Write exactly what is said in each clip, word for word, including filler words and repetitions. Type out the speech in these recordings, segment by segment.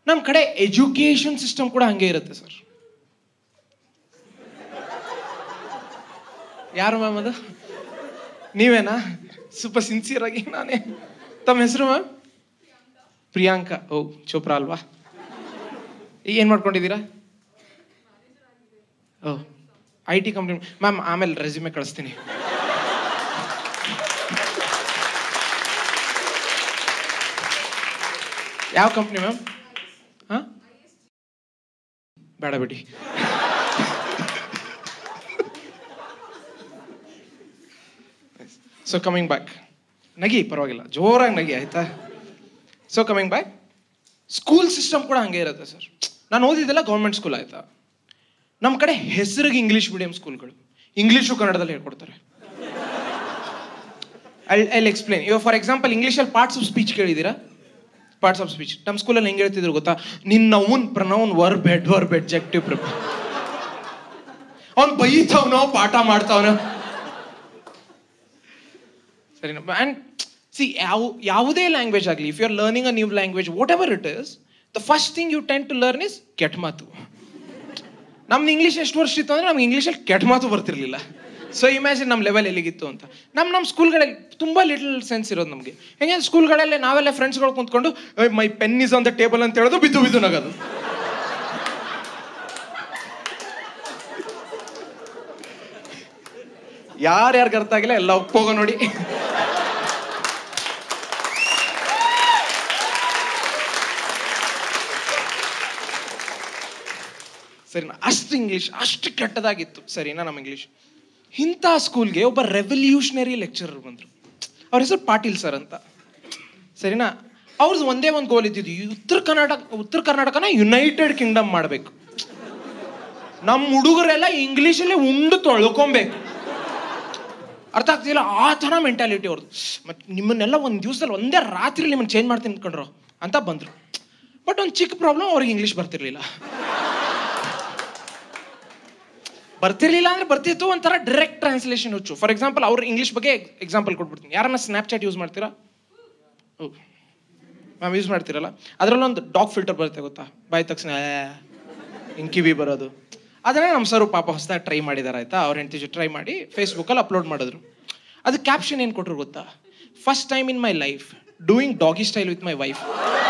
ನಮ್ಮ ಕಡೆ education system ಕೂಡ ಹಂಗೆ ಇರುತ್ತೆ ಸರ್. ಯಾರು ಮ್ಯಾಮ್ ಅದು? ನೀವೇನಾ? ಸ್ವಲ್ಪ ಸಿನ್ಸಿಯರ್ ಆಗಿ ನಾನೇ. ತಮ್ಮ ಹೆಸರು ಮ್ಯಾಮ್? ಪ್ರಿಯಾಂಕಾ. ಓ ಚೋಪ್ರಾ ಅಲ್ವಾ? ಏನು ಮಾಡ್ಕೊಂಡಿದ್ದೀರಾ? Oh I T company. Ma'am ಆಮೇಲೆ ರೆಸ್ಯೂಮೆ ಕಳಿಸ್ತೀನಿ. ಯಾವ ಕಂಪ್ನಿ ಮ್ಯಾಮ್? ಹಾಂ ಬೇಡ ಬಿಡಿ. ಸೊ ಕಮಿಂಗ್ ಬ್ಯಾಕ್, ನಗಿ ಪರವಾಗಿಲ್ಲ, ಜೋರಾಗಿ ನಗಿ ಆಯ್ತಾ. So coming back, school system ಕೂಡ ಹಂಗೆ ಇರುತ್ತೆ ಸರ್. ನಾನು ಓದಿದ್ದೆಲ್ಲ ಗೌರ್ಮೆಂಟ್ ಸ್ಕೂಲ್ ಆಯ್ತಾ. ನಮ್ಮ ಕಡೆ ಹೆಸರಿಗೆ ಇಂಗ್ಲೀಷ್ ಮೀಡಿಯಂ ಸ್ಕೂಲ್ಗಳು, ಇಂಗ್ಲೀಷು ಕನ್ನಡದಲ್ಲಿ ಹೇಳ್ಕೊಡ್ತಾರೆ. I I explain. ಇವಾಗ ಫಾರ್ ಎಕ್ಸಾಂಪಲ್ ಇಂಗ್ಲೀಷಲ್ಲಿ ಪಾರ್ಟ್ಸ್ ಆಫ್ ಸ್ಪೀಚ್ ಕೇಳಿದ್ದೀರಾ? ಪಾರ್ಟ್ಸ್ ಆಫ್ ಸ್ಪೀಚ್ ನಮ್ಮ ಸ್ಕೂಲಲ್ಲಿ ಹೆಂಗೆ ಹೇಳ್ತಿದ್ರು ಗೊತ್ತಾ? ನಿನ್ನ ಅವ್ನ್ pronoun verb head verb adjective prepare. ಅವ್ನು ಬೈತಾವನೋ ಪಾಠ ಮಾಡ್ತಾವನೋ ಸರಿನಾ? ಆ್ಯಂಡ್ ಸಿ ಯಾವ ಯಾವುದೇ ಲ್ಯಾಂಗ್ವೇಜ್ ಆಗಲಿ, if you are learning a new language, whatever it is, the first thing you tend to learn is ಕೆಟ್ಟ ಮಾತು. ನಮ್ದು ಇಂಗ್ಲೀಷ್ ಎಷ್ಟು ವರ್ಷ ಇತ್ತು ಅಂದರೆ ನಮ್ಗೆ ಇಂಗ್ಲೀಷಲ್ಲಿ ಕೆಟ್ಟ ಮಾತು ಬರ್ತಿರ್ಲಿಲ್ಲ. ಸೊ ಇಮ್ಯಾಜಿನ್ ನಮ್ಮ ಲೆವೆಲ್ ಎಲ್ಲಿಗಿತ್ತು ಅಂತ. ನಮ್ಮ ನಮ್ಮ ಸ್ಕೂಲ್ಗಳಲ್ಲಿ ತುಂಬ ಲಿಟಲ್ ಸೆನ್ಸ್ ಇರೋದು ನಮಗೆ. ಹೆಂಗೆ ಸ್ಕೂಲ್ಗಳಲ್ಲೇ ನಾವೆಲ್ಲ ಫ್ರೆಂಡ್ಸ್ಗಳು ಕುಂತ್ಕೊಂಡು my pen is on the table ಅಂತ ಹೇಳೋದು, ಬಿದ್ದು ಬಿದ್ದು ನಗೋದು. ಯಾರ್ಯಾರಿಗೆ ಅರ್ಥ ಆಗಿಲ್ಲ ಎಲ್ಲ ಒಪ್ಪೋಗೋ ನೋಡಿ. ಸರಿನಾ? ಅಷ್ಟು ಇಂಗ್ಲೀಷ್ ಅಷ್ಟು ಕೆಟ್ಟದಾಗಿತ್ತು ಸರಿನಾ ನಮ್ಮ ಇಂಗ್ಲೀಷ್. ಇಂಥ ಸ್ಕೂಲ್ಗೆ ಒಬ್ಬ ರೆವಲ್ಯೂಷನರಿ ಲೆಕ್ಚರರ್ ಬಂದರು. ಅವ್ರ ಹೆಸರು ಪಾಟೀಲ್ ಸರ್ ಅಂತ ಸರಿನಾ? ಅವ್ರದ್ದು ಒಂದೇ ಒಂದು ಗೋಲ್ ಇದ್ದಿದ್ದು, ಉತ್ತರ ಕರ್ನಾಟಕ ಉತ್ತರ ಕರ್ನಾಟಕನ ಯುನೈಟೆಡ್ ಕಿಂಗ್ಡಮ್ ಮಾಡಬೇಕು. ನಮ್ಮ ಹುಡುಗರೆಲ್ಲ ಇಂಗ್ಲೀಷಲ್ಲೇ ಉಂಡು ತೊಳ್ಕೊಬೇಕು. ಅರ್ಥ ಆಗ್ತಿಲ್ಲ, ಆ ಥರ ಮೆಂಟಾಲಿಟಿ ಅವ್ರದ್ದು. ಮತ್ತು ನಿಮ್ಮನ್ನೆಲ್ಲ ಒಂದು ದಿವಸದಲ್ಲಿ ಒಂದೇ ರಾತ್ರಿ ನಿಮ್ಮನ್ನು ಚೇಂಜ್ ಮಾಡ್ತೀನಿ ಅಂದ್ಕೊಂಡ್ರು ಅಂತ ಬಂದರು. ಬಟ್ ಒಂದು ಚಿಕ್ಕ ಪ್ರಾಬ್ಲಮ್, ಅವ್ರಿಗೆ ಇಂಗ್ಲೀಷ್ ಬರ್ತಿರ್ಲಿಲ್ಲ. ಬರ್ತಿರ್ಲಿಲ್ಲ ಅಂದ್ರೆ ಬರ್ತಿತ್ತು ಒಂಥರ ಡೈರೆಕ್ಟ್ ಟ್ರಾನ್ಸ್ಲೇಷನ್ ಹುಚ್ಚು. ಫಾರ್ ಎಕ್ಸಾಂಪಲ್ ಅವ್ರು ಇಂಗ್ಲೀಷ್ ಬಗ್ಗೆ ಎಕ್ಸಾಂಪಲ್ ಕೊಟ್ಬಿಡ್ತೀನಿ. ಯಾರನ್ನ ಸ್ನ್ಯಾಪ್ಚಾಟ್ ಯೂಸ್ ಮಾಡ್ತೀರಾ? ಓ ಮ್ಯಾಮ್ ಯೂಸ್ ಮಾಡ್ತೀರಲ್ಲ, ಅದರಲ್ಲೊಂದು ಡಾಗ್ ಫಿಲ್ಟರ್ ಬರುತ್ತೆ ಗೊತ್ತಾ? ಬಾಯ್ ತಕ್ಷಣ ಹಿಂಗೆ ಕಿವಿ ಬರೋದು. ಅದನ್ನೇ ನಮ್ಮ ಸರು ಪಾಪ ಹೊಸದಾಗಿ ಟ್ರೈ ಮಾಡಿದಾರೆ ಆಯ್ತಾ. ಅವ್ರ ಹೆಂಡತಿ ಟ್ರೈ ಮಾಡಿ ಫೇಸ್ಬುಕ್ಕಲ್ಲಿ ಅಪ್ಲೋಡ್ ಮಾಡಿದ್ರು. ಅದು ಕ್ಯಾಪ್ಷನ್ ಏನು ಕೊಟ್ಟರು ಗೊತ್ತಾ? First time in my life doing doggy style with my wife.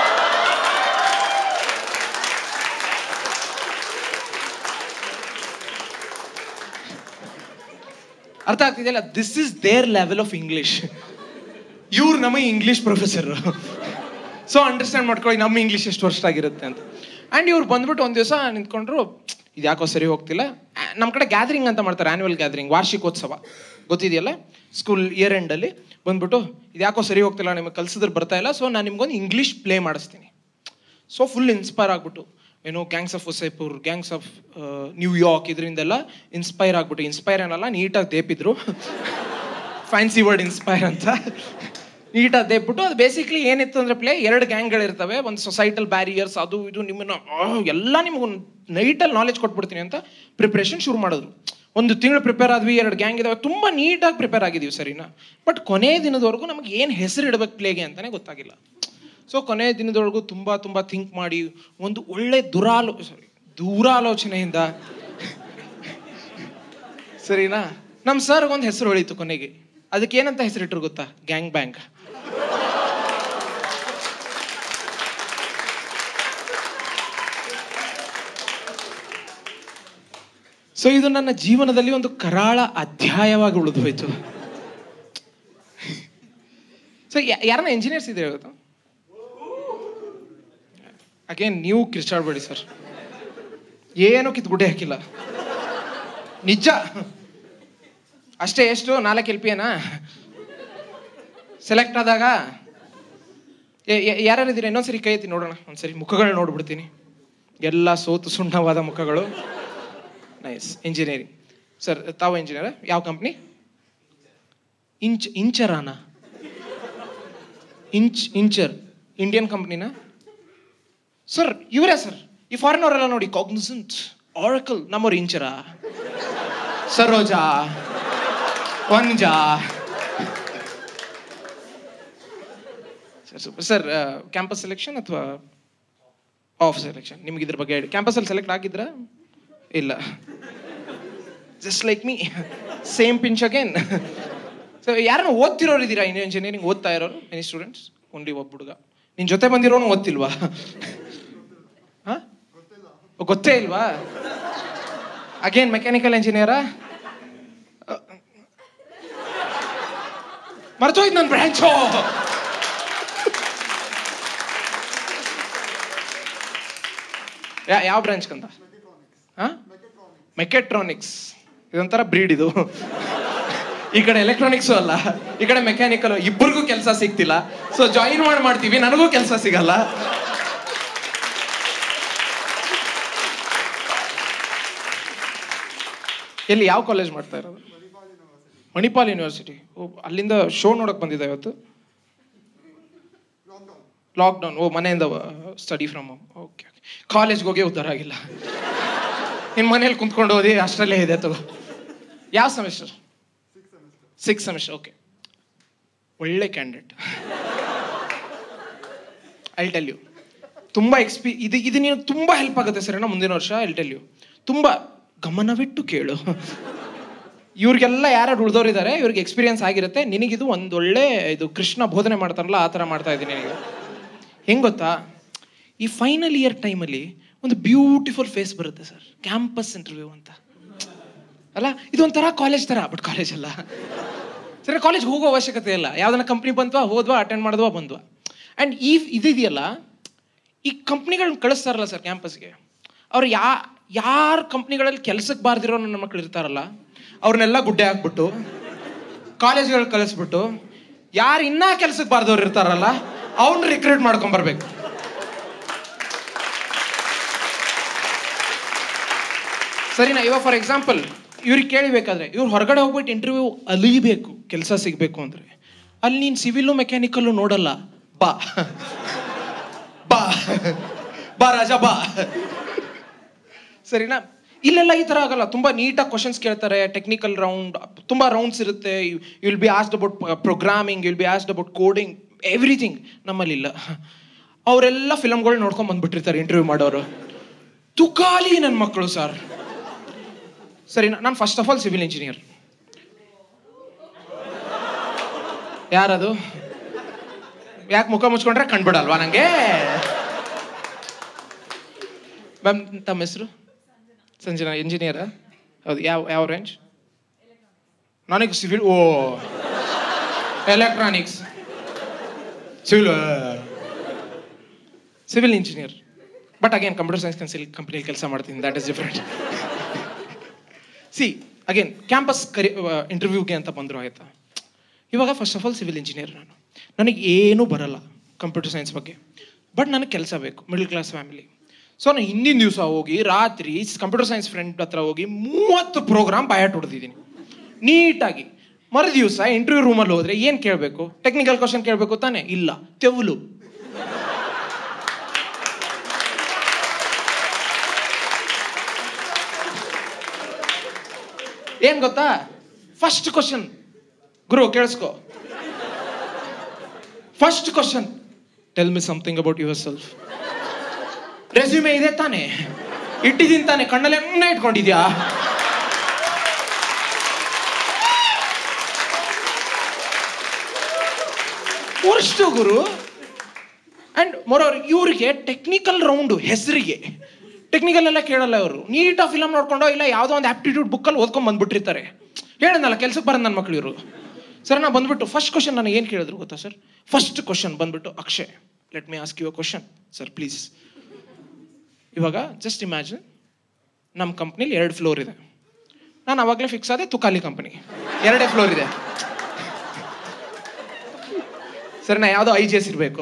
ಅರ್ಥ ಆಗ್ತಿದೆಯಲ್ಲ? This is their level of English. ಇವ್ರು ನಮಗೆ ಇಂಗ್ಲೀಷ್ ಪ್ರೊಫೆಸರು. ಸೊ ಅಂಡರ್ಸ್ಟ್ಯಾಂಡ್ ಮಾಡ್ಕೊಳ್ಳಿ ನಮ್ಮ ಇಂಗ್ಲೀಷ್ ಎಷ್ಟು ವರ್ಷ ಆಗಿರುತ್ತೆ ಅಂತ. ಆ್ಯಂಡ್ ಇವ್ರು ಬಂದ್ಬಿಟ್ಟು ಒಂದು ದಿವಸ ನಿಂತ್ಕೊಂಡ್ರು, ಇದು ಯಾಕೋ ಸರಿ ಹೋಗ್ತಿಲ್ಲ. ನಮ್ಮ ಕಡೆ ಗ್ಯಾದರಿಂಗ್ ಅಂತ ಮಾಡ್ತಾರೆ, ಆ್ಯನ್ಯುವಲ್ ಗ್ಯಾದರಿಂಗ್, ವಾರ್ಷಿಕೋತ್ಸವ ಗೊತ್ತಿದೆಯಲ್ಲ, ಸ್ಕೂಲ್ ಇಯರ್ ಎಂಡಲ್ಲಿ ಬಂದ್ಬಿಟ್ಟು ಇದು ಯಾಕೋ ಸರಿ ಹೋಗ್ತಿಲ್ಲ, ನಿಮಗೆ ಕಲ್ಸಿದ್ರೆ ಬರ್ತಾ ಇಲ್ಲ, ಸೊ ನಾನು ನಿಮ್ಗೊಂದು ಇಂಗ್ಲೀಷ್ ಪ್ಲೇ ಮಾಡಿಸ್ತೀನಿ. ಸೊ ಫುಲ್ ಇನ್ಸ್ಪೈರ್ ಆಗ್ಬಿಟ್ಟು ಏನೋ gangs of Wasseypur, gangs of New York ಇದರಿಂದೆಲ್ಲ ಇನ್ಸ್ಪೈರ್ ಆಗ್ಬಿಟ್ಟು, ಇನ್ಸ್ಪೈರ್ ಏನಲ್ಲ ನೀಟಾಗಿ ದೇಪಿದ್ರು, ಫ್ಯಾನ್ಸಿ ವರ್ಡ್ ಇನ್ಸ್ಪೈರ್ ಅಂತ ನೀಟಾಗಿ ದೇಪ್ಬಿಟ್ಟು, ಅದು ಬೇಸಿಕ್ಲಿ ಏನಿತ್ತು ಅಂದರೆ ಪ್ಲೇ ಎರಡು ಗ್ಯಾಂಗ್ಗಳಿರ್ತವೆ, ಒಂದು ಸೊಸೈಟಲ್ ಬ್ಯಾರಿಯರ್ಸ್, ಅದು ಇದು ನಿಮ್ಮನ್ನು ಎಲ್ಲ ನಿಮ್ಗೊಂದು ನೈಟಲ್ಲಿ ನಾಲೆಜ್ ಕೊಟ್ಬಿಡ್ತೀನಿ ಅಂತ ಪ್ರಿಪ್ರೇಷನ್ ಶುರು ಮಾಡಿದ್ರು. ಒಂದು ತಿಂಗಳು ಪ್ರಿಪೇರ್ ಆದ್ವಿ, ಎರಡು ಗ್ಯಾಂಗ್ ಇದಾವೆ, ತುಂಬ ನೀಟಾಗಿ ಪ್ರಿಪೇರ್ ಆಗಿದ್ದೀವಿ ಸರಿನಾ. ಬಟ್ ಕೊನೆ ದಿನದವರೆಗೂ ನಮಗೆ ಏನು ಹೆಸರು ಇಡಬೇಕು ಪ್ಲೇಗೆ ಅಂತಲೇ ಗೊತ್ತಾಗಿಲ್ಲ. ಸೊ ಕೊನೆ ದಿನದೊಳಗೂ ತುಂಬ ತುಂಬ ಥಿಂಕ್ ಮಾಡಿ ಒಂದು ಒಳ್ಳೆ ದುರಾಲೋ ಸಾರಿ ದೂರಾಲೋಚನೆಯಿಂದ ಸರಿನಾ ನಮ್ಮ ಸರ್ಗೆ ಒಂದು ಹೆಸರು ಹೊಳೀತು ಕೊನೆಗೆ. ಅದಕ್ಕೆ ಏನಂತ ಹೆಸರಿಟ್ರು ಗೊತ್ತಾ? Gang bang. ಸೊ ಇದು ನನ್ನ ಜೀವನದಲ್ಲಿ ಒಂದು ಕರಾಳ ಅಧ್ಯಾಯವಾಗಿ ಉಳಿದು ಹೋಯ್ತು. ಸೊ ಯಾರನ್ನ ಇಂಜಿನಿಯರ್ಸ್ ಇದ್ದೀರಾ ಗೊತ್ತಾ? ಅಗೇನ್ ನೀವು ಕಿರ್ಚಾಡ್ಬೇಡಿ ಸರ್, ಏನೋ ಕಿತ್ಗುಡ್ಡೆ ಹಾಕಿಲ್ಲ, ನಿಜ ಅಷ್ಟೇ. ಎಷ್ಟು ನಾಲ್ಕು ಎಲ್ ಪಿ ಏನಾ ಸೆಲೆಕ್ಟ್ ಆದಾಗ? ಯಾರ್ಯಾರಿದ್ದೀರಾ? ಇನ್ನೊಂದ್ಸರಿ ಕೈ ಎತ್ತಿ ನೋಡೋಣ, ಒಂದ್ಸರಿ ಮುಖಗಳನ್ನ ನೋಡ್ಬಿಡ್ತೀನಿ. ಎಲ್ಲ ಸೋತು ಸುಣ್ಣವಾದ ಮುಖಗಳು. ನೈಸ್. ಇಂಜಿನಿಯರಿಂಗ್ ಸರ್, ತಾವು ಇಂಜಿನಿಯರ್? ಯಾವ ಕಂಪ್ನಿ? ಇಂಚ್ ಇಂಚರಾನ ಇಂಚ್ ಇಂಚರ್ ಇಂಡಿಯನ್ ಕಂಪ್ನಿನ ಸರ್? ಇವರೇ ಸರ್, ಈ ಫಾರಿನ್ ಅವರೆಲ್ಲ ನೋಡಿ, ಕಾಗ್ನಿಸೆಂಟ್, ಆರಕಲ್. ನಮ್ಮವ್ರು ಇಂಚರ, ಸರೋಜಾ, ವಂಜಾ. Sir super sir. Campus selection ಅಥವಾ ಆಫ್ ಸೆಲೆಕ್ಷನ್. ನಿಮ್ಗೆ ಇದ್ರ ಬಗ್ಗೆ ಹೇಳಿ. ಕ್ಯಾಂಪಸಲ್ಲಿ ಸೆಲೆಕ್ಟ್ ಆಗಿದ್ರಾ? ಇಲ್ಲ. Just like me, same pinch again. So ಯಾರನ್ನ ಓದ್ತಿರೋರು ಇದ್ದೀರಾ? ಇನ್ನು ಇಂಜಿನಿಯರಿಂಗ್ ಓದ್ತಾ ಇರೋರು? Any students? ಓನ್ಲಿ ಒಬ್ಬ ಹುಡುಗ. ನಿನ್ನ ಜೊತೆ ಬಂದಿರೋನು ಓದ್ತಿಲ್ವಾ? ಹಾಂ, ಗೊತ್ತೇ ಇಲ್ವಾ? Again mechanical ಇಂಜಿನಿಯರಾ? ಮರ್ತೋಯ್ತು ನನ್ನ ಬ್ರ್ಯಾಂಚು. ಯಾವ ಬ್ರಾಂಚ್ ಕಂದ? ಹಾಂ, ಮೆಕೆಟ್ರಾನಿಕ್ಸ್. ಇದೊಂಥರ ಬ್ರೀಡ್ ಇದು. ಈ ಕಡೆ ಎಲೆಕ್ಟ್ರಾನಿಕ್ಸು ಅಲ್ಲ, ಈ ಕಡೆ ಮೆಕ್ಯಾನಿಕಲ್. ಇಬ್ಬರಿಗೂ ಕೆಲಸ ಸಿಗ್ತಿಲ್ಲ. ಸೊ ಜಾಯಿನ್ ಮಾಡಿ ಮಾಡ್ತೀವಿ, ನನಗೂ ಕೆಲಸ ಸಿಗಲ್ಲ. ಎಲ್ಲಿ, ಯಾವ ಕಾಲೇಜ್ ಮಾಡ್ತಾ ಇರೋದು? ಮಣಿಪಾಲ್ ಯೂನಿವರ್ಸಿಟಿ. ಓ, ಅಲ್ಲಿಂದ ಶೋ ನೋಡಕ್ ಬಂದಿದೆ ಇವತ್ತು. ಲಾಕ್ಡೌನ್. ಓ, ಮನೆಯಿಂದ study from home. Okay okay. ಕಾಲೇಜ್ಗೆ ಹೋಗಿ ಉದ್ಧಾರ ಆಗಿಲ್ಲ. ನಿನ್ನ ಮನೇಲಿ ಕುಂತ್ಕೊಂಡು ಓದಿ ಅಷ್ಟರಲ್ಲೇ ಇದೆ ತಗೋ. ಯಾವ ಸೆಮಿಸ್ಟರ್? Six semester. ಓಕೆ, ಒಳ್ಳೆ ಕ್ಯಾಂಡಿಡೇಟ್. ಐ ಟೆಲ್ ಯು, ತುಂಬ ಎಕ್ಸ್ಪಿ ಇದು ಇದು ನೀನು ತುಂಬ ಹೆಲ್ಪ್ ಆಗುತ್ತೆ ಸರ್. ಮುಂದಿನ ವರ್ಷ ಐ ಟೆಲ್ ಯು, ತುಂಬ ಗಮನವಿಟ್ಟು ಕೇಳು. ಇವ್ರಿಗೆಲ್ಲ ಯಾರು ಉಳ್ದೋರಿದ್ದಾರೆ, ಇವ್ರಿಗೆ ಎಕ್ಸ್ಪೀರಿಯನ್ಸ್ ಆಗಿರುತ್ತೆ. ನಿನಗಿದು ಒಂದೊಳ್ಳೆ ಇದು ಕೃಷ್ಣ ಬೋಧನೆ ಮಾಡ್ತಾರಲ್ಲ, ಆ ಥರ ಮಾಡ್ತಾ ಇದ್ದೀನಿ ನಿನಗೆ. ಹೆಂಗೆ ಗೊತ್ತಾ, ಈ ಫೈನಲ್ ಇಯರ್ ಟೈಮಲ್ಲಿ ಒಂದು ಬ್ಯೂಟಿಫುಲ್ ಫೇಸ್ ಬರುತ್ತೆ ಸರ್, ಕ್ಯಾಂಪಸ್ ಇಂಟರ್ವ್ಯೂ ಅಂತ ಅಲ್ಲ. ಇದೊಂಥರ ಕಾಲೇಜ್ ಥರ, ಬಟ್ ಕಾಲೇಜ್ ಅಲ್ಲ ಸರಿ. ಕಾಲೇಜ್ ಹೋಗೋ ಅವಶ್ಯಕತೆ ಇಲ್ಲ. ಯಾವ್ದನ್ನ ಕಂಪ್ನಿ ಬಂದ್ವಾ, ಹೋದ್ವಾ, ಅಟೆಂಡ್ ಮಾಡಿದ್ವಾ, ಬಂದ್ವಾ. ಆ್ಯಂಡ್ ಈ ಇದಿದೆಯಲ್ಲ, ಈ ಕಂಪ್ನಿಗಳನ್ನ ಕಳಿಸ್ತಾರಲ್ಲ ಸರ್ ಕ್ಯಾಂಪಸ್ಗೆ, ಅವ್ರು ಯಾ ಯಾರ ಕಂಪ್ನಿಗಳಲ್ಲಿ ಕೆಲ್ಸಕ್ಕೆ ಬಾರ್ದಿರೋ ನನ್ನ ಮಕ್ಳು ಇರ್ತಾರಲ್ಲ, ಅವ್ರನ್ನೆಲ್ಲ ಗುಡ್ಡೆ ಹಾಕ್ಬಿಟ್ಟು ಕಾಲೇಜ್ಗಳು ಕಳಿಸ್ಬಿಟ್ಟು, ಯಾರು ಇನ್ನೂ ಕೆಲ್ಸಕ್ಕೆ ಬಾರ್ದವ್ರು ಇರ್ತಾರಲ್ಲ ಅವ್ನ ರಿಕ್ರೂಟ್ ಮಾಡ್ಕೊಂಬರ್ಬೇಕು. ಸರಿನಾ? ಇವಾಗ ಫಾರ್ ಎಕ್ಸಾಂಪಲ್ ಇವ್ರಿಗೆ ಕೇಳಿಬೇಕಾದ್ರೆ, ಇವ್ರು ಹೊರಗಡೆ ಹೋಗ್ಬಿಟ್ಟು ಇಂಟರ್ವ್ಯೂ ಅಲಿಬೇಕು ಕೆಲಸ ಸಿಗಬೇಕು ಅಂದರೆ, ಅಲ್ಲಿ ನೀನು ಸಿವಿಲು ಮೆಕ್ಯಾನಿಕಲ್ಲು ನೋಡಲ್ಲ. ಬಾ ಬಾ ಬಾ ರಾಜ ಬಾ. ಸರಿನಾ? ಇಲ್ಲೆಲ್ಲ ಈ ಥರ ಆಗಲ್ಲ. ತುಂಬ ನೀಟಾಗಿ ಕ್ವಶನ್ಸ್ ಕೇಳ್ತಾರೆ. ಟೆಕ್ನಿಕಲ್ ರೌಂಡ್, ತುಂಬ ರೌಂಡ್ಸ್ ಇರುತ್ತೆ. You will be asked about programming, you will be asked about coding, everything. ನಮ್ಮಲ್ಲಿ ಇಲ್ಲ. ಅವರೆಲ್ಲ ಫಿಲಮ್ಗಳು ನೋಡ್ಕೊಂಡು ಬಂದ್ಬಿಟ್ಟಿರ್ತಾರೆ ಇಂಟರ್ವ್ಯೂ ಮಾಡೋರು. ತುಕಾಲಿ ನನ್ನ ಮಕ್ಕಳು ಸರ್. ಸರಿ, ನಾನು first of all civil engineer. ಯಾರದು? ಯಾಕೆ ಮುಖ ಮುಚ್ಕೊಂಡ್ರೆ ಕಂಡ್ಬಿಡಲ್ವಾ ನನಗೆ? ಮ್ಯಾಮ್, ತಮ್ಮ ಹೆಸರು? ಸಂಜನಾ. ಇಂಜಿನಿಯರಾ? ಹೌದು. ಯಾವ ಯಾವ ರೇಂಜ್? ನನಗೆ civil. Oh, electronics. Civil civil engineer. But again computer science ಕನ್ಸಿಲ್ ಕಂಪ್ನಿಯಲ್ಲಿ ಕೆಲಸ ಮಾಡ್ತೀನಿ. That is different. See again campus ಕರಿ ಇಂಟರ್ವ್ಯೂಗೆ ಅಂತ ಬಂದರು ಆಯಿತಾ. ಇವಾಗ first of all civil engineer ನಾನು. ನನಗೆ ಏನೂ ಬರಲ್ಲ ಕಂಪ್ಯೂಟರ್ ಸೈನ್ಸ್ ಬಗ್ಗೆ, ಬಟ್ ನನಗೆ ಕೆಲಸ ಬೇಕು, ಮಿಡಲ್ ಕ್ಲಾಸ್ ಫ್ಯಾಮಿಲಿ. ಸೊ ನಾನು ಹಿಂದಿನ ದಿವಸ ಹೋಗಿ ರಾತ್ರಿ ಕಂಪ್ಯೂಟರ್ ಸೈನ್ಸ್ ಫ್ರೆಂಡ್ ಹತ್ರ ಹೋಗಿ ಮೂವತ್ತು ಪ್ರೋಗ್ರಾಮ್ ಬಾಯಾಟ್ ಹೊಡೆದಿದ್ದೀನಿ ನೀಟಾಗಿ. ಮರು ದಿವಸ ಇಂಟರ್ವ್ಯೂ ರೂಮಲ್ಲಿ ಹೋದರೆ ಏನು ಕೇಳಬೇಕು? ಟೆಕ್ನಿಕಲ್ ಕ್ವಶನ್ ಕೇಳಬೇಕು ತಾನೇ? ಇಲ್ಲ, ತೆವಲು. ಏನ್ ಗೊತ್ತಾ? ಫಸ್ಟ್ ಕ್ವಶನ್, ಗುರು ಕೇಳಿಸ್ಕೋ. First question, tell me something about yourself. Resume ಇದೆ ತಾನೆ? ಇಟ್ಟಿದ್ದೀನಿ ತಾನೆ? ಕಣ್ಣಲ್ಲಿ ಎಣ್ಣೆ ಇಟ್ಕೊಂಡಿದ್ಯಾ? ವರ್ಷ ಗುರು. ಅಂಡ್ ಮೊರೋರ್ ಇವ್ರಿಗೆ ಟೆಕ್ನಿಕಲ್ ರೌಂಡು ಹೆಸರಿಗೆ, ಟೆಕ್ನಿಕಲ್ ಎಲ್ಲ ಕೇಳಲ್ಲ ಅವರು. ನೀಟಾಗಿ ಫಿಲಮ್ ನೋಡ್ಕೊಂಡೋ ಇಲ್ಲ ಯಾವುದೋ ಒಂದು ಆಪ್ಟಿಟ್ಯೂಡ್ ಬುಕ್ಕಲ್ಲಿ ಓದ್ಕೊಂಡು ಬಂದ್ಬಿಟ್ಟಿರ್ತಾರೆ. ಹೇಳೋದಲ್ಲ, ಕೆಲ್ಸಕ್ಕೆ ಬರೋದು ನನ್ನ ಮಕ್ಳು ಇವರು. ಸರ್, ನಾ ಬಂದ್ಬಿಟ್ಟು ಫಸ್ಟ್ ಕ್ವಶನ್ ನನಗೆ ಏನು ಕೇಳಿದ್ರು ಗೊತ್ತಾ ಸರ್? ಫಸ್ಟ್ ಕ್ವಶನ್ ಬಂದ್ಬಿಟ್ಟು, Akshay, let me ask you a question sir please. ಇವಾಗ ಜಸ್ಟ್ ಇಮ್ಯಾಜಿನ್, ನಮ್ಮ ಕಂಪ್ನಿಲಿ ಎರಡು ಫ್ಲೋರ್ ಇದೆ. ನಾನು ಅವಾಗಲೇ ಫಿಕ್ಸ್ ಆದೆ, ತುಕಾಲಿ ಕಂಪ್ನಿ ಎರಡೇ ಫ್ಲೋರ್ ಇದೆ. ಸರಿ, ನಾ ಯಾವುದೋ ಐ ಜಿ ಎಸ್ ಇರಬೇಕು.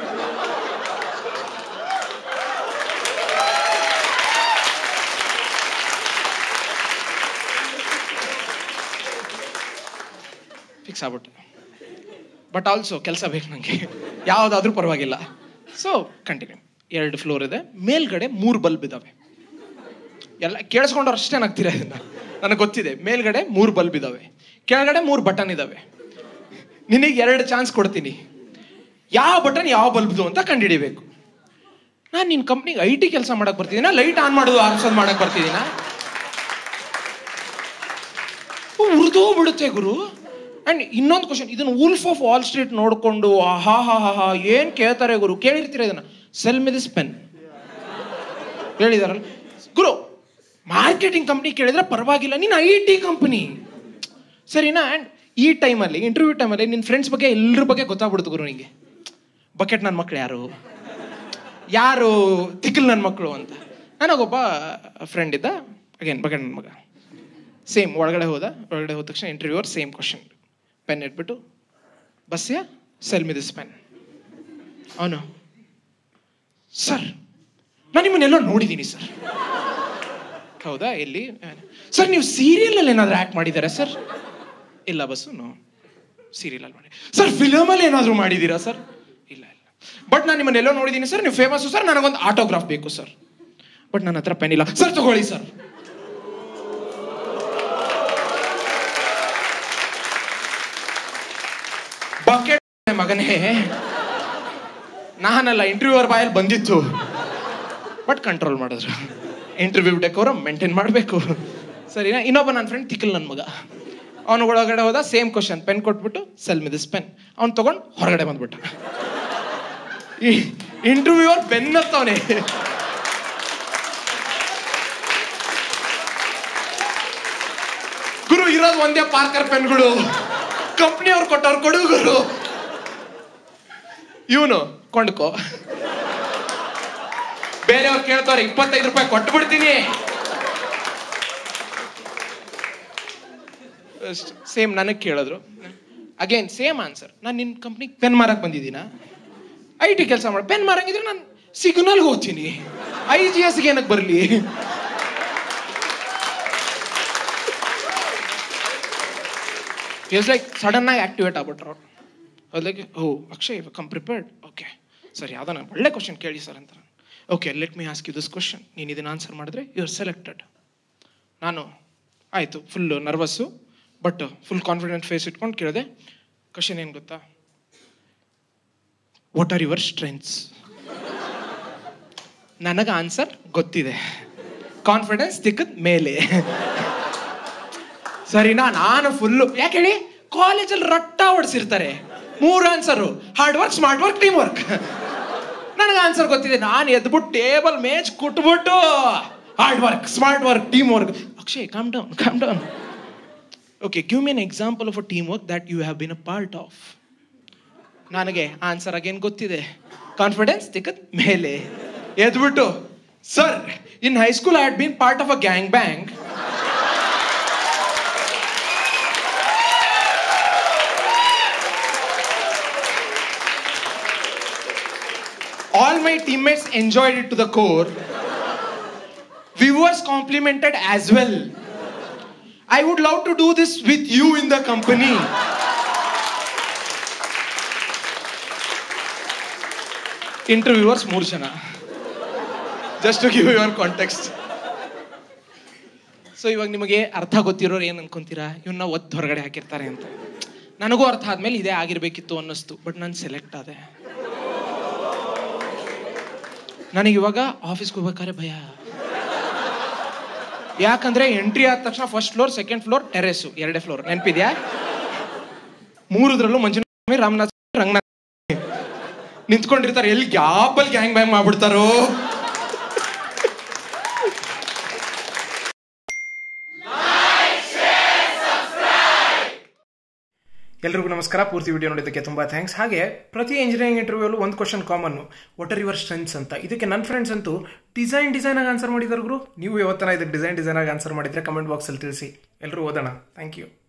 ಫಿಕ್ಸ್ ಆಗ್ಬಿಟ್ಟು, ಬಟ್ ಆಲ್ಸೋ ಕೆಲಸ ಬೇಕು ನನಗೆ, ಯಾವುದಾದ್ರೂ ಪರವಾಗಿಲ್ಲ. So continue. ಎರಡು ಫ್ಲೋರ್ ಇದೆ, ಮೇಲ್ಗಡೆ ಮೂರು ಬಲ್ಬ್ ಇದ್ದಾವೆ. ಎಲ್ಲ ಕೇಳಿಸ್ಕೊಂಡವ್ರು ಅಷ್ಟೇ ನಗ್ತೀರಾ ಇದನ್ನ, ನನಗೆ ಗೊತ್ತಿದೆ. ಮೇಲ್ಗಡೆ ಮೂರು ಬಲ್ಬ್ ಇದ್ದಾವೆ, ಕೆಳಗಡೆ ಮೂರು ಬಟನ್ ಇದ್ದಾವೆ. ನಿನಗೆ ಎರಡು ಚಾನ್ಸ್ ಕೊಡ್ತೀನಿ, ಯಾವ ಬಟನ್ ಯಾವ ಬಲ್ಬ್ದು ಅಂತ ಕಂಡುಹಿಡಿಬೇಕು. ನಾನು ನಿನ್ನ ಕಂಪ್ನಿಗೆ ಐ ಟಿ ಕೆಲಸ ಮಾಡಕ್ಕೆ ಬರ್ತಿದ್ದೀನ, ಲೈಟ್ ಆನ್ ಮಾಡೋದು ಆರಿಸೋದು ಮಾಡಕ್ಕೆ ಬರ್ತಿದ್ದೀನ? ಉರ್ದೋ ಬಿಡುತ್ತೆ ಗುರು. ಆ್ಯಂಡ್ ಇನ್ನೊಂದು ಕ್ವಶನ್, ಇದನ್ನು ವೂಲ್ಫ್ ಆಫ್ ವಾಲ್ ಸ್ಟ್ರೀಟ್ ನೋಡಿಕೊಂಡು ಹಾ ಹಾ ಹಾ ಹಾ ಏನು ಕೇಳ್ತಾರೆ ಗುರು, ಕೇಳಿರ್ತೀರ ಇದನ್ನು, ಸೆಲ್ ಮಿ ದಿಸ್ ಪೆನ್ ಹೇಳಿದಾರಲ್ಲ ಗುರು. ಮಾರ್ಕೆಟಿಂಗ್ ಕಂಪ್ನಿ ಕೇಳಿದ್ರೆ ಪರವಾಗಿಲ್ಲ, ನೀನು ಐ ಟಿ ಕಂಪ್ನಿ ಸರಿನಾ? ಆ್ಯಂಡ್ ಈ ಟೈಮಲ್ಲಿ ಇಂಟರ್ವ್ಯೂ ಟೈಮಲ್ಲಿ ನಿನ್ನ ಫ್ರೆಂಡ್ಸ್ ಬಗ್ಗೆ ಎಲ್ಲರ ಬಗ್ಗೆ ಗೊತ್ತಾಗ್ಬಿಡ್ತು ಗುರು ನಿಂಗೆ. ಬಕೆಟ್ ನನ್ನ ಮಕ್ಳು ಯಾರು, ಯಾರು ತಿಕ್ಕಲ್ ನನ್ನ ಮಕ್ಕಳು ಅಂತ. ನನಗೊಬ್ಬ ಫ್ರೆಂಡ್ ಇದ್ದ, ಅಗೇನ್ ಬಕೆಟ್ ನನ್ನ ಮಗ. ಸೇಮ್ ಒಳಗಡೆ ಹೋದ, ಒಳಗಡೆ ಹೋದ ತಕ್ಷಣ ಇಂಟರ್ವ್ಯೂವರ್ ಸೇಮ್ ಕ್ವಶನ್, ಪೆನ್ ಇಟ್ಬಿಟ್ಟು ಬಸ್ಯ ಸೆಲ್ ಮಿ ದಿಸ್ ಪೆನ್. ಅವನು ಸರ್ ನಾನು ನಿಮ್ಮನ್ನೆಲ್ಲೋ ನೋಡಿದ್ದೀನಿ ಸರ್. ಹೌದಾ, ಎಲ್ಲಿ ಸರ್? ನೀವು ಸೀರಿಯಲಲ್ಲಿ ಏನಾದರೂ ಆ್ಯಕ್ಟ್ ಮಾಡಿದ್ದೀರಾ ಸರ್? ಇಲ್ಲ ಬಸ್ಸು, ನೋ ಸೀರಿಯಲಲ್ಲಿ ಮಾಡಿ. ಸರ್ ಫಿಲಮಲ್ಲಿ ಏನಾದರೂ ಮಾಡಿದ್ದೀರಾ ಸರ್? ಇಲ್ಲ ಇಲ್ಲ. ಬಟ್ ನಾನು ನಿಮ್ಮನ್ನೆಲ್ಲೋ ನೋಡಿದ್ದೀನಿ ಸರ್, ನೀವು ಫೇಮಸ್ಸು ಸರ್, ನನಗೊಂದು ಆಟೋಗ್ರಾಫ್ ಬೇಕು ಸರ್. ಬಟ್ ನನ್ನ ಹತ್ರ ಪೆನ್ ಇಲ್ಲ ಸರ್. ತಗೊಳ್ಳಿ ಸರ್. ಬಕೆಟ್ ಮಗನೇ, ನಾನಲ್ಲ, ಇಂಟರ್ವ್ಯೂವರ್ ಬಾಯಲ್ಲಿ ಬಂದಿತ್ತು. ಬಟ್ ಕಂಟ್ರೋಲ್ ಮಾಡಿದ್ರು. ಇಂಟರ್ವ್ಯೂ ಡೆಕೋರಮ್ ಮೇಂಟೈನ್ ಮಾಡಬೇಕು ಸರಿನಾ? ಇನ್ನೊಬ್ಬ ನನ್ನ ಫ್ರೆಂಡ್ ತಿಕ್ಕಲ್ ನನ್ನ ಮಗ, ಅವನು ಒಳಗಡೆ ಹೋದ, ಸೇಮ್ ಕ್ವಶನ್, ಪೆನ್ ಕೊಟ್ಬಿಟ್ಟು ಸೆಲ್ ಮಿ ದಿಸ್ ಪೆನ್. ಅವ್ನು ತಗೊಂಡು ಹೊರಗಡೆ ಬಂದ್ಬಿಟ್ಟ. ಈ ಇಂಟರ್ವ್ಯೂವರ್ ಬೆನ್ನತ್ತವನೇ. ಗುರು ಇರೋದು ಒಂದೇ ಪಾರ್ಕರ್ ಪೆನ್ಗಳು, ಕಂಪ್ನಿಯವ್ರು ಕೊಟ್ಟವ್ರು ಕೊಡು ಗುರು. ಇವನು ಕೊಂಡ್ಕೋ, ಬೇರೆಯವ್ರು ಕೇಳ್ತವ್ರೆ ಇಪ್ಪತ್ತೈದು ರೂಪಾಯಿ ಕೊಟ್ಟು ಬಿಡ್ತೀನಿ. ಸೇಮ್ ನನಗೆ ಕೇಳಿದ್ರು, ಅಗೇನ್ ಸೇಮ್ ಆನ್ಸರ್. ನಾನು ನಿನ್ನ ಕಂಪ್ನಿಗೆ ಪೆನ್ ಮಾರಕ್ಕೆ ಬಂದಿದ್ದೀನ? ಐ ಟಿ ಕೆಲಸ ಮಾಡಿ ಪೆನ್ ಮಾರಂಗಿದ್ರೆ ನಾನು ಸಿಗ್ನಲ್ಗೆ ಹೋಗ್ತೀನಿ, ಐ ಜಿ ಎಸ್ಗೆ ಏನಕ್ಕೆ ಬರಲಿ? ಇಟ್ಸ್ ಲೈಕ್ ಸಡನ್ ಆಗಿ ಆಕ್ಟಿವೇಟ್ ಆಗ್ಬಿಟ್ರು ಅವ್ರು. Like oh Akshay come prepared, okay sir ಯಾವುದೋ ಒಳ್ಳೆ ಕ್ವಶನ್ ಕೇಳಿ ಸರ್ ಅಂತ. Okay let me ask you this question, ನೀನು ಇದನ್ನು ಆನ್ಸರ್ ಮಾಡಿದ್ರೆ ಯು ಆರ್ ಸೆಲೆಕ್ಟೆಡ್. ನಾನು ಆಯಿತು, full nervous but full confident face ಇಟ್ಕೊಂಡು ಕೇಳಿದೆ. ಕ್ವಶನ್ ಏನು ಗೊತ್ತಾ? What are your strengths? ನನಗೆ ಆನ್ಸರ್ ಗೊತ್ತಿದೆ, ಕಾನ್ಫಿಡೆನ್ಸ್ ತಿಕ್ಕದ ಮೇಲೆ ಸರಿನಾ? ನಾನು ಫುಲ್ಲು, ಯಾಕೆ ಹೇಳಿ, ಕಾಲೇಜಲ್ಲಿ ರಟ್ಟ ಹೊಡ್ಸಿರ್ತಾರೆ, ಮೂರು answer, hard work, smart work, team work. ನನಗೆ ಆನ್ಸರ್ ಗೊತ್ತಿದೆ. ನಾನು ಎದ್ಬಿಟ್ಟು ಟೇಬಲ್ ಮೇಜ್ ಕುಟ್ಬಿಟ್ಟು hard work, smart work, team work. Akshay calm down, calm down. Okay give me an example of a team work that you have been a part of. ನನಗೆ answer ಆಗೇನು ಗೊತ್ತಿದೆ, confidence ತಿಕ್ಕದ ಮೇಲೆ. ಎದ್ಬಿಟ್ಟು sir in high school I had been part of a gang bang. All my teammates enjoyed it to the core. Viewers complimented as well. I would love to do this with you in the company. Interviewers ಮೂರು ಜನ. Just to give you your context. So ಇವಾಗ ನಿಮಗೆ ಅರ್ಥ ಗೊತ್ತಿರೋರು ಏನು ಅನ್ಕೊಂತೀರಾ, ಇವನ್ನ ಒತ್ತು ಹೊರಗಡೆ ಹಾಕಿರ್ತಾರೆ ಅಂತ. ನನಗೂ ಅರ್ಥ ಆದ್ಮೇಲೆ ಇದೇ ಆಗಿರ್ಬೇಕಿತ್ತು ಅನ್ನಿಸ್ತು, ಬಟ್ ನಾನು ಸೆಲೆಕ್ಟ್ ಆದೆ. ನನಗೆ ಇವಾಗ ಆಫೀಸ್ಗೆ ಹೋಗ್ಬೇಕಾದ್ರೆ ಭಯ, ಯಾಕಂದ್ರೆ ಎಂಟ್ರಿ ಆದ ತಕ್ಷಣ first floor, second floor, terrace, ಎರಡೇ ಫ್ಲೋರ್. ನೆನಪಿದ್ಯಾ? ಮೂರದ್ರಲ್ಲೂ ಮಂಜುನಾಥ, ರಾಮನಾಥ್, ರಂಗನಾಥ್ ನಿಂತ್ಕೊಂಡಿರ್ತಾರೆ. ಎಲ್ಲಿ ಗ್ಯಾಪಲ್ಲಿ ಗ್ಯಾಂಗ್ ಬ್ಯಾಂಗ್ ಮಾಡ್ಬಿಡ್ತಾರೋ. ಎಲ್ರಿಗೂ ನಮಸ್ಕಾರ. ಪೂರ್ತಿ ವಿಡಿಯೋ ನೋಡಿದ್ದಕ್ಕೆ ತುಂಬ ಥ್ಯಾಂಕ್ಸ್. ಹಾಗೆ ಪ್ರತಿ ಇಂಜಿನಿಯರಿಂಗ್ ಇಂಟರ್ವ್ಯೂಲ್ಲೂ ಒಂದು question common, what are your strengths ಅಂತ. ಇದಕ್ಕೆ ನನ್ನ ಫ್ರೆಂಡ್ಸ್ ಅಂತೂ ಡಿಸೈನ್ ಡಿಸೈನ್ ಆಗಿ ಆನ್ಸರ್ ಮಾಡಿದಾರೆ ಗುರು. ನೀವು ಯಾವತ್ತನ ಇದಕ್ಕೆ ಡಿಸೈನ್ ಡಿಸೈನ್ ಆಗಿ ಆನ್ಸರ್ ಮಾಡಿದ್ರೆ ಕಮೆಂಟ್ ಬಾಕ್ಸಲ್ಲಿ ತಿಳಿಸಿ, ಎಲ್ಲರೂ ಓದೋಣ. Thank you.